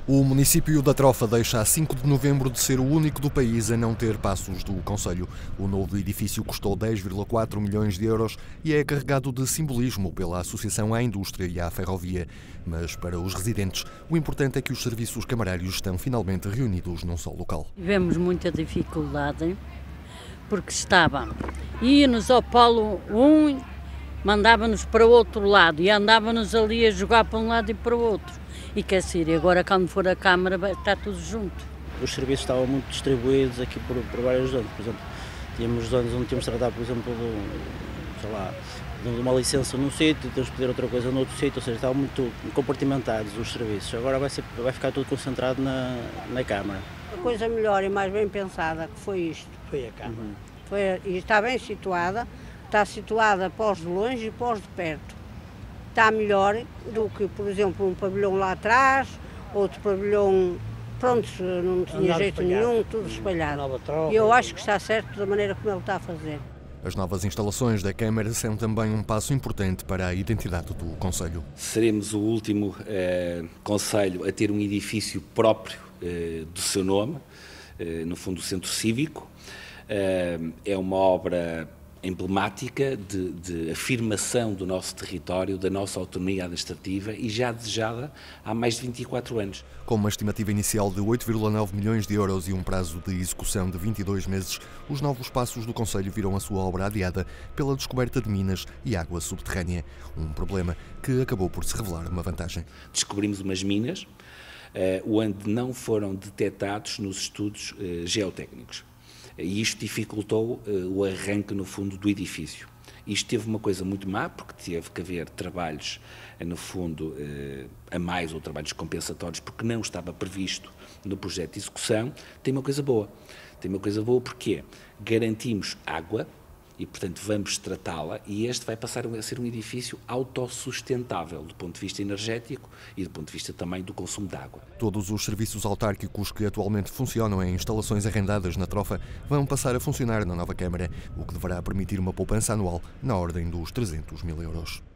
O município da Trofa deixa a 5 de novembro de ser o único do país a não ter passos do concelho. O novo edifício custou 10,4 milhões de euros e é carregado de simbolismo pela Associação à Indústria e à Ferrovia. Mas para os residentes, o importante é que os serviços camarários estão finalmente reunidos num só local. Tivemos muita dificuldade porque íamos ao Polo 1, mandava-nos para o outro lado e andava-nos ali a jogar para um lado e para o outro. E quer dizer, agora quando for a Câmara vai estar tudo junto. Os serviços estavam muito distribuídos aqui por várias zonas. Por exemplo, tínhamos zonas onde tínhamos de tratar, por exemplo, de uma licença num sítio, temos de pedir outra coisa noutro sítio, ou seja, estavam muito compartimentados os serviços. Agora vai ficar tudo concentrado na Câmara. A coisa melhor e mais bem pensada que foi isto. Foi a Câmara. E está bem situada, está situada para os de longe e para os de perto. Está melhor do que, por exemplo, um pavilhão lá atrás, outro pavilhão, pronto, não tinha jeito nenhum, tudo espalhado. E eu acho que está certo da maneira como ele está a fazer. As novas instalações da Câmara são também um passo importante para a identidade do concelho. Seremos o último concelho a ter um edifício próprio do seu nome, no fundo o Centro Cívico. É uma obra emblemática de afirmação do nosso território, da nossa autonomia administrativa e já desejada há mais de 24 anos. Com uma estimativa inicial de 8,9 milhões de euros e um prazo de execução de 22 meses, os novos passos do concelho viram a sua obra adiada pela descoberta de minas e água subterrânea. Um problema que acabou por se revelar uma vantagem. Descobrimos umas minas onde não foram detectados nos estudos geotécnicos. E isto dificultou o arranque, no fundo, do edifício. Isto teve uma coisa muito má, porque teve que haver trabalhos, no fundo, a mais ou trabalhos compensatórios, porque não estava previsto no projeto de execução. Tem uma coisa boa. Tem uma coisa boa porque garantimos água e, portanto, vamos tratá-la e este vai passar a ser um edifício autossustentável do ponto de vista energético e do ponto de vista também do consumo de água. Todos os serviços autárquicos que atualmente funcionam em instalações arrendadas na Trofa vão passar a funcionar na nova Câmara, o que deverá permitir uma poupança anual na ordem dos 300 mil euros.